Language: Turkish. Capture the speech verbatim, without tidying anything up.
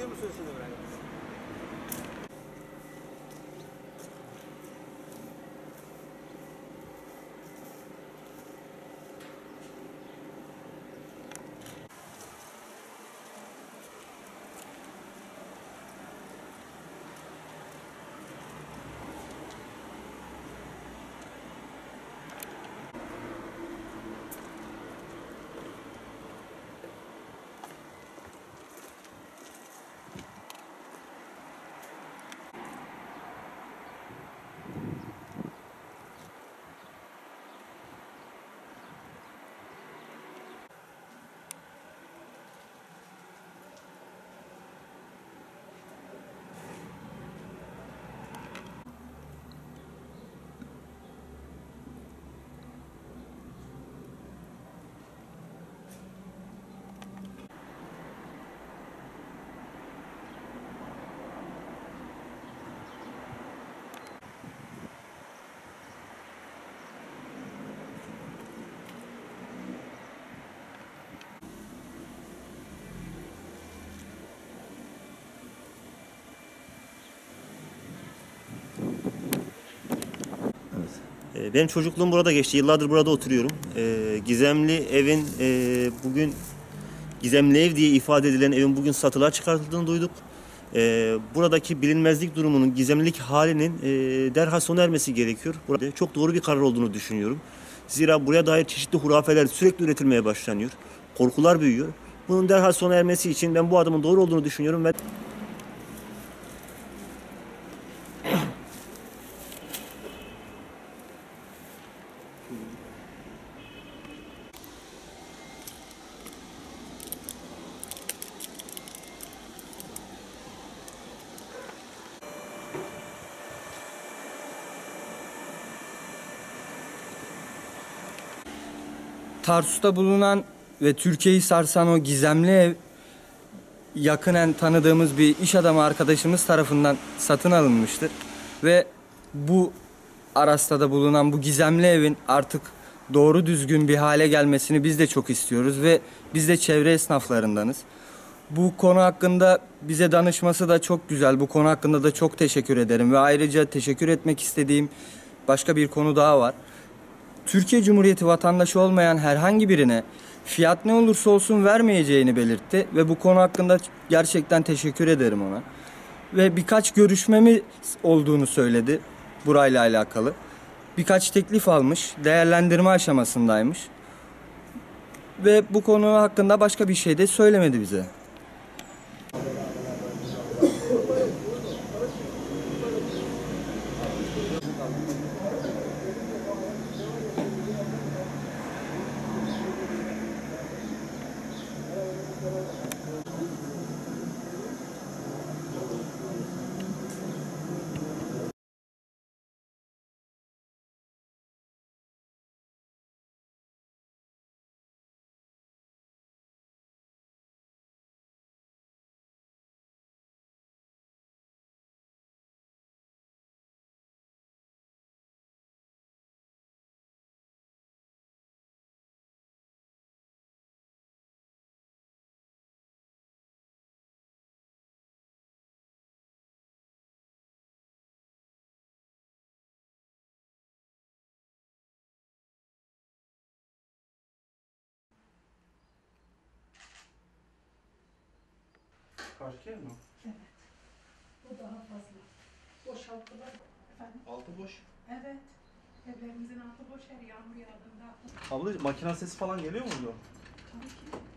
Gidiyor musun şimdi buraya? Benim çocukluğum burada geçti. Yıllardır burada oturuyorum. Gizemli evin bugün Gizemli ev diye ifade edilen evin bugün satılığa çıkartıldığını duyduk. Buradaki bilinmezlik durumunun, gizemlilik halinin derhal sona ermesi gerekiyor. Burada çok doğru bir karar olduğunu düşünüyorum. Zira buraya dair çeşitli hurafeler sürekli üretilmeye başlanıyor. Korkular büyüyor. Bunun derhal sona ermesi için ben bu adımın doğru olduğunu düşünüyorum ve Tarsus'ta bulunan ve Türkiye'yi sarsan o gizemli ev yakinen tanıdığımız bir iş adamı arkadaşımız tarafından satın alınmıştır. Ve bu Aras'ta bulunan bu gizemli evin artık doğru düzgün bir hale gelmesini biz de çok istiyoruz ve biz de çevre esnaflarındanız. Bu konu hakkında bize danışması da çok güzel. Bu konu hakkında da çok teşekkür ederim ve ayrıca teşekkür etmek istediğim başka bir konu daha var. Türkiye Cumhuriyeti vatandaşı olmayan herhangi birine fiyat ne olursa olsun vermeyeceğini belirtti ve bu konu hakkında gerçekten teşekkür ederim ona. Ve birkaç görüşmemiz olduğunu söyledi burayla alakalı. Birkaç teklif almış, değerlendirme aşamasındaymış. Ve bu konu hakkında başka bir şey de söylemedi bize. Karşı yer mi? Evet. Bu daha fazla. Boşalttılar. Efendim? Altı boş. Evet. Evlerimizin altı boş, her yağmur yağdığında altı. Abla makine sesi falan geliyor mu burada? Tabii ki.